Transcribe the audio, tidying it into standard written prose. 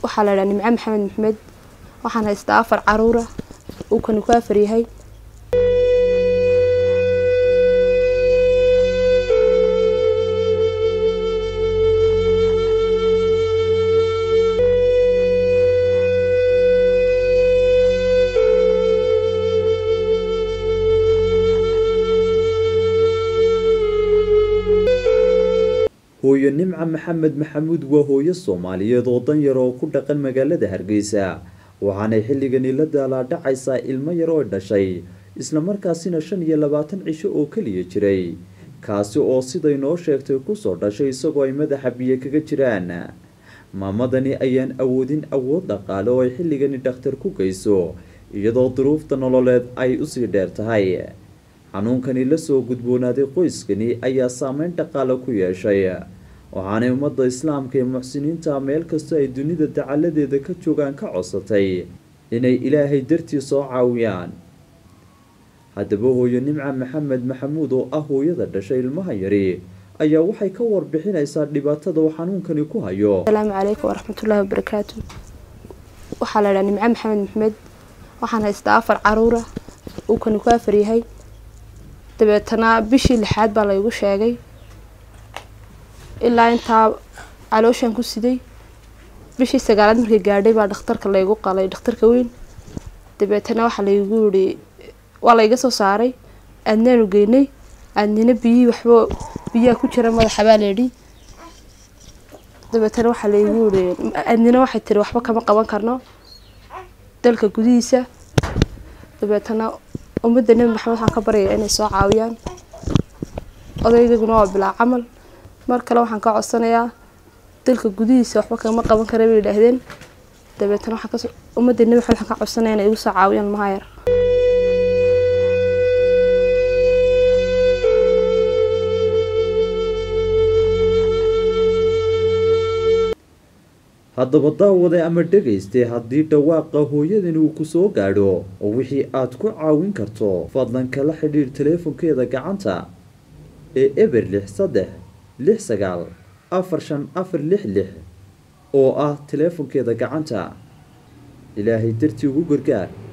waxaa la nimco maxamed maxmed waxaan haystaa 4 caruur ah oo kan ku afar yahay hooyo nimco maxamed maxamuud waa hooyo Soomaaliyeed oo dan yar oo ku dhaqan magaalada Hargeysa waxaana xilligan la daalaa-dhacaysaa ilmo yar oo dhashay isla markaasina 25 cisho oo kaliya jiray kaasi oo siday noo sheegtay ku soo dhashay isagoo ay madaxa biyo kaga jiraan maamadani ayaan awoodin awood dhaqaale oo ay xilligan dhakhtar ku geyso iyadoo duruufta nololeed ay u sii dheer tahay xanuunkani la soo gudboonaaday qoyskani ayaa saameyn dhaqaale ku yeeshay waxaana ummadda islaamka ee muxsiniinta meel kasta ay dunida dacaladeeda ka joogaan ka codsatay inay ilaahay dartii soo caawiyaan haddaba hooyo nimco maxamed maxamuud oo ah hooyada dhashay ilmaha yari ayaa waxay ka warbixinaysaa dhibaatada uu xanuunkani ku hayo. Assalaamu calaykum waraxmatullaahi wabarakaatuh. waxaa la nimco maxamed maxmed waxaan haystaa 4 caruur ah oo kan ku afar yahay dabeetana bishii 6 baa la igu sheegay ilaa inta calooshan ku siday bishii 9 markay gaadhay baa dhakhtarka la igu qalay dhakhtarka weyn dabeetana waxa la igu yiri waa la iga soo saaray adnaanu geynay adnina biyo ku jira madaxa baa leeyahay dabeetana waxa la igu yiri adnina waxay tiri waxba kama qaban karno dalka gudihiisa dabeetana ummadda Nabi Maxamed waxaan ka baryayaa inay soo caawiyaan odayguna waa bilaa camal mar kale waxaan ka codsanayaa dalka gudihiisa waxba kama qaban karo bay yiraahdeen dabeetana waxa ummadda Nabi Maxamed waxaan ka codsanayaa inay igu soo caawiyaan mahayar haddaba daawade ama dhageystay haddii dhawaaqa hooyadan uu ku soo gaadho oo wixii aad ku caawin karto fadlan kala xidhiir teleefonkeeda gacanta ee eber 63694556 oo ah teleefonkeeda gacanta ilaahay dartii ugu gargaar